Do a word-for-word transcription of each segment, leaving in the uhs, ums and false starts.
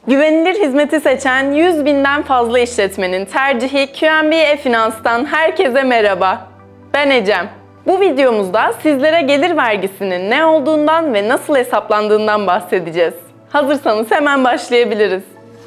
Güvenilir hizmeti seçen yüz binden fazla işletmenin tercihi Q N B E-Finans'tan herkese merhaba. Ben Ecem. Bu videomuzda sizlere gelir vergisinin ne olduğundan ve nasıl hesaplandığından bahsedeceğiz. Hazırsanız hemen başlayabiliriz.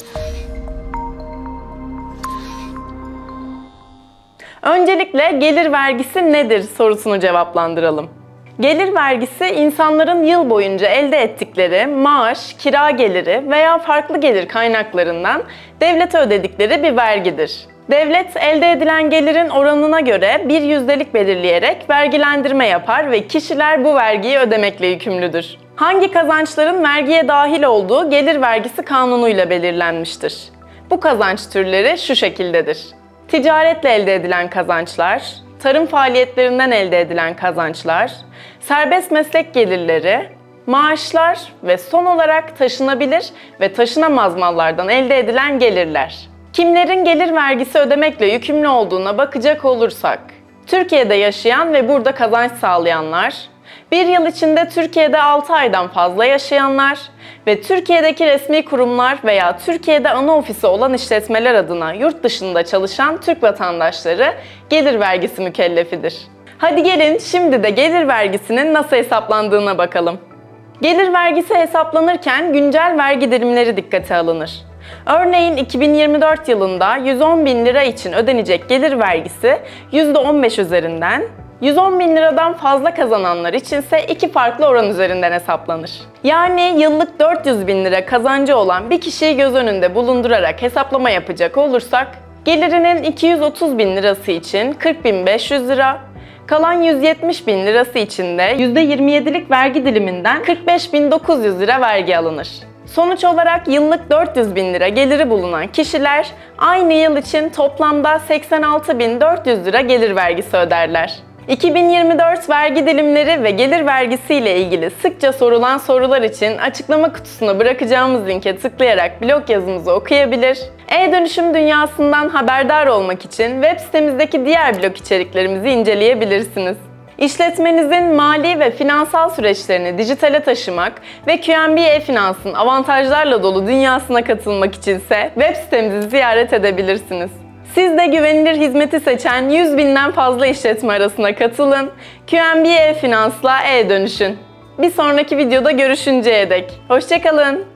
Öncelikle gelir vergisi nedir sorusunu cevaplandıralım. Gelir vergisi, insanların yıl boyunca elde ettikleri maaş, kira geliri veya farklı gelir kaynaklarından devlete ödedikleri bir vergidir. Devlet, elde edilen gelirin oranına göre bir yüzdelik belirleyerek vergilendirme yapar ve kişiler bu vergiyi ödemekle yükümlüdür. Hangi kazançların vergiye dahil olduğu gelir vergisi kanunuyla belirlenmiştir. Bu kazanç türleri şu şekildedir: ticaretle elde edilen kazançlar, tarım faaliyetlerinden elde edilen kazançlar, serbest meslek gelirleri, maaşlar ve son olarak taşınabilir ve taşınamaz mallardan elde edilen gelirler. Kimlerin gelir vergisi ödemekle yükümlü olduğuna bakacak olursak, Türkiye'de yaşayan ve burada kazanç sağlayanlar, bir yıl içinde Türkiye'de altı aydan fazla yaşayanlar ve Türkiye'deki resmi kurumlar veya Türkiye'de ana ofisi olan işletmeler adına yurt dışında çalışan Türk vatandaşları gelir vergisi mükellefidir. Hadi gelin şimdi de gelir vergisinin nasıl hesaplandığına bakalım. Gelir vergisi hesaplanırken güncel vergi dilimleri dikkate alınır. Örneğin iki bin yirmi dört yılında yüz on bin lira için ödenecek gelir vergisi yüzde on beş üzerinden, yüz on bin liradan fazla kazananlar içinse iki farklı oran üzerinden hesaplanır. Yani yıllık dört yüz bin lira kazancı olan bir kişiyi göz önünde bulundurarak hesaplama yapacak olursak, gelirinin iki yüz otuz bin lirası için kırk bin beş yüz lira, kalan yüz yetmiş bin lirası için de yüzde yirmi yedilik vergi diliminden kırk beş bin dokuz yüz lira vergi alınır. Sonuç olarak yıllık dört yüz bin lira geliri bulunan kişiler aynı yıl için toplamda seksen altı bin dört yüz lira gelir vergisi öderler. iki bin yirmi dört vergi dilimleri ve gelir vergisi ile ilgili sıkça sorulan sorular için açıklama kutusuna bırakacağımız linke tıklayarak blog yazımızı okuyabilir, e-dönüşüm dünyasından haberdar olmak için web sitemizdeki diğer blog içeriklerimizi inceleyebilirsiniz. İşletmenizin mali ve finansal süreçlerini dijitale taşımak ve Q N B E-Finans'ın avantajlarla dolu dünyasına katılmak içinse web sitemizi ziyaret edebilirsiniz. Siz de güvenilir hizmeti seçen yüz binden fazla işletme arasına katılın, Q N B E-Finans'la e-dönüşün. Bir sonraki videoda görüşünceye dek hoşça kalın.